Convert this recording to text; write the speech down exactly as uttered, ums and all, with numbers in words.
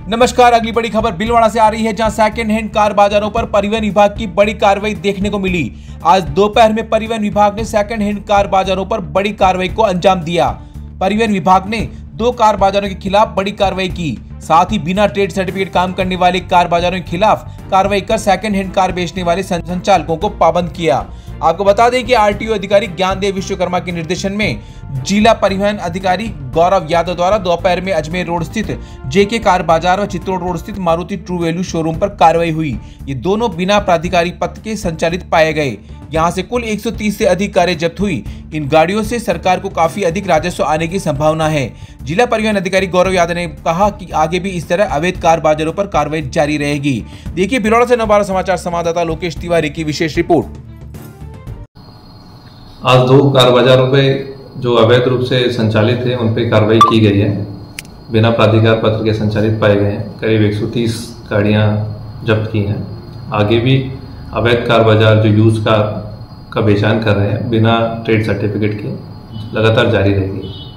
नमस्कार, अगली बड़ी खबर भीलवाड़ा से आ रही है, जहां सेकंड हैंड कार बाजारों पर परिवहन विभाग की बड़ी कार्रवाई देखने को मिली। आज दोपहर में परिवहन विभाग ने सेकंड हैंड कार बाजारों पर बड़ी कार्रवाई को अंजाम दिया। परिवहन विभाग ने दो कार बाजारों के खिलाफ बड़ी कार्रवाई की, साथ ही बिना ट्रेड सर्टिफिकेट काम करने वाले कार बाजारों के खिलाफ कार्रवाई कर सेकंड हैंड कार बेचने वाले संचालकों को पाबंद किया। आपको बता दें कि आरटीओ अधिकारी ज्ञानदेव विश्वकर्मा के निर्देशन में जिला परिवहन अधिकारी गौरव यादव द्वारा दोपहर में अजमेर रोड स्थित जेके कार बाजार व चित्तौड़ रोड स्थित मारुति ट्रू वैल्यू शोरूम पर कार्रवाई हुई। ये दोनों बिना प्राधिकारी पत्र के संचालित पाए गए। यहां से कुल एक सौ तीस से अधिक कारें जब्त हुई। इन गाड़ियों से सरकार को काफी अधिक राजस्व आने की संभावना है। जिला परिवहन अधिकारी गौरव यादव ने कहा कि आगे भी इस तरह अवैध कार बाजारों पर कार्रवाई जारी रहेगी। देखिए भीलवाड़ा से नवभारत समाचार संवाददाता लोकेश तिवारी की विशेष रिपोर्ट। आज दो कार बाजारों पे जो अवैध रूप से संचालित है उन पे कार्रवाई की गई है। बिना प्राधिकार पत्र के संचालित पाए गए हैं। करीब एक सौ तीस गाड़ियां जब्त की हैं। आगे भी अवैध कार बाजार जो यूज कार का बेचान कर रहे हैं बिना ट्रेड सर्टिफिकेट के लगातार जारी रहेगी।